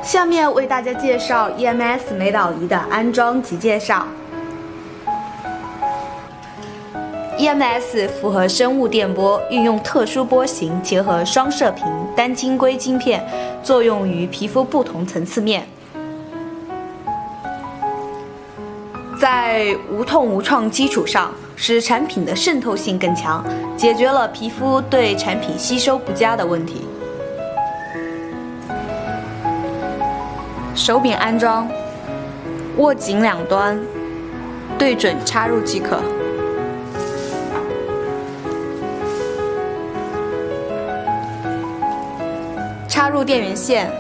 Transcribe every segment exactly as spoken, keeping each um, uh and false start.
下面为大家介绍 E M S 美导仪的安装及介绍。E M S 符合生物电波，运用特殊波形结合双射频单晶硅晶片，作用于皮肤不同层次面，在无痛无创基础上，使产品的渗透性更强，解决了皮肤对产品吸收不佳的问题。手柄安装，握紧两端，对准插入即可。插入电源线，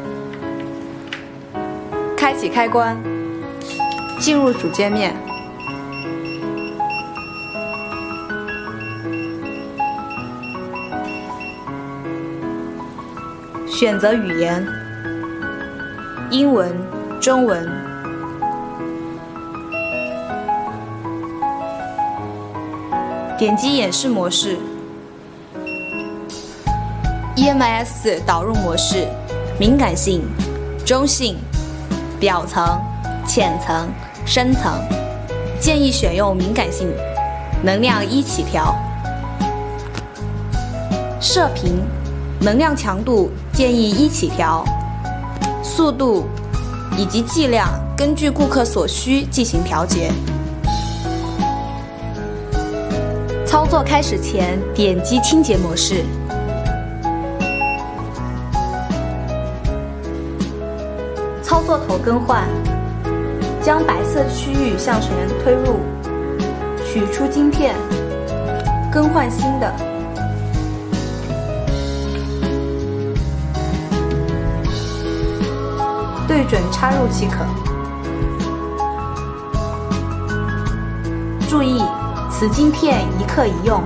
开启开关，进入主界面。选择语言，英文、中文。点击演示模式。E M S 导入模式：敏感性、中性、表层、浅层、深层。建议选用敏感性，能量一起调。射频，能量强度建议一起调，速度以及剂量根据顾客所需进行调节。操作开始前，点击清洁模式。操作头更换，将白色区域向前推入，取出晶片，更换新的。对准插入即可。注意，此晶片一克一用。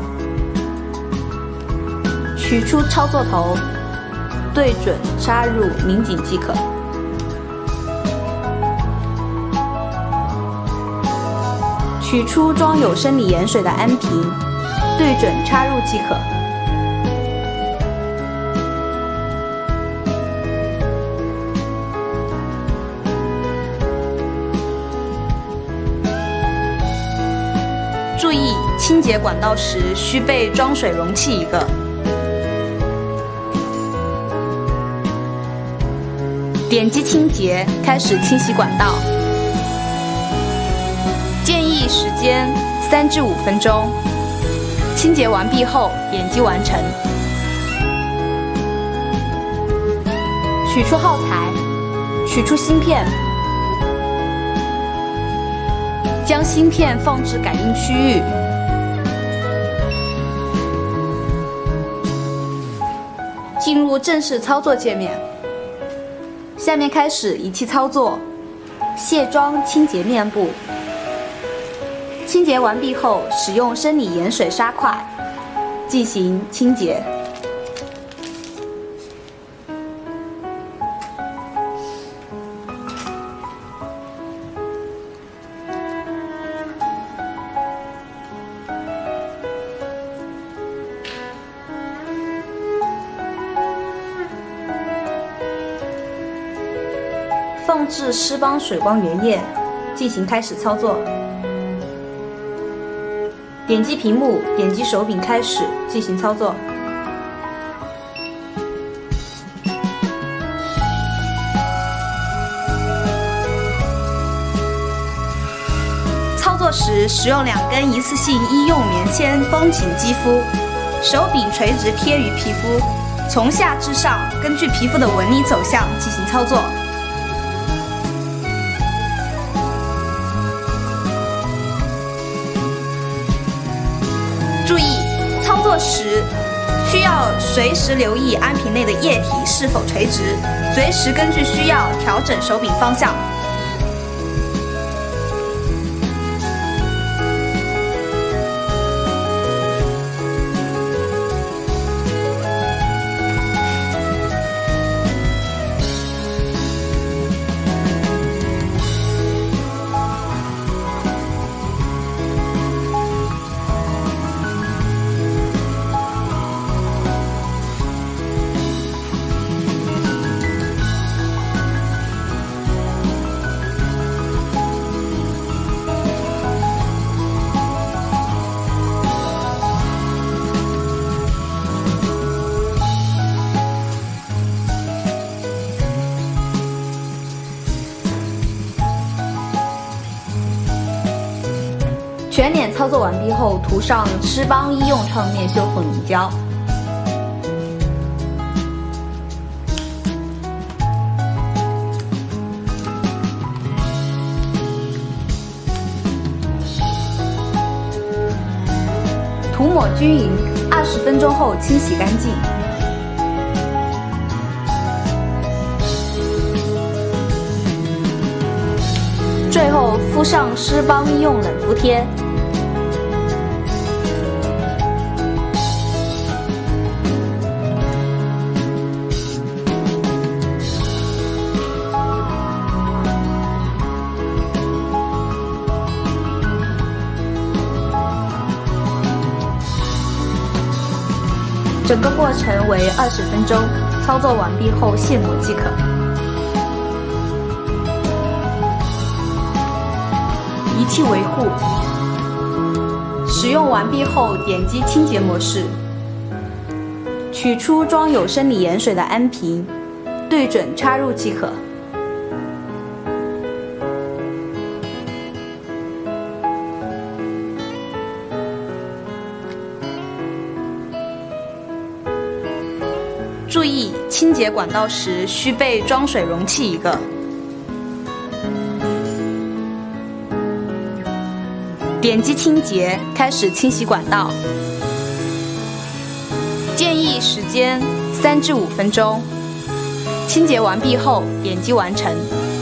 取出操作头，对准插入拧紧即可。取出装有生理盐水的安瓶，对准插入即可。注意，清洁管道时需备装水容器一个。点击清洁，开始清洗管道。建议时间三至五分钟。清洁完毕后，点击完成。取出耗材，取出芯片，将芯片放置感应区域。进入正式操作界面。下面开始仪器操作，卸妆清洁面部。清洁完毕后，使用生理盐水砂块进行清洁。放置湿邦水光原液，进行开始操作。点击屏幕，点击手柄开始进行操作。操作时使用两根一次性医用棉签绷紧肌肤，手柄垂直贴于皮肤，从下至上根据皮肤的纹理走向进行操作。注意，操作时需要随时留意安瓶内的液体是否垂直，随时根据需要调整手柄方向。 全脸操作完毕后，涂上狮邦医用创面修复凝胶。涂抹均匀，二十分钟后清洗干净。最后敷上狮邦医用冷敷贴。整个过程为二十分钟，操作完毕后卸膜即可。仪器维护，使用完毕后点击清洁模式，取出装有生理盐水的安瓶，对准插入即可。注意，清洁管道时需备装水容器一个。点击清洁，开始清洗管道。建议时间三至五分钟。清洁完毕后，点击完成。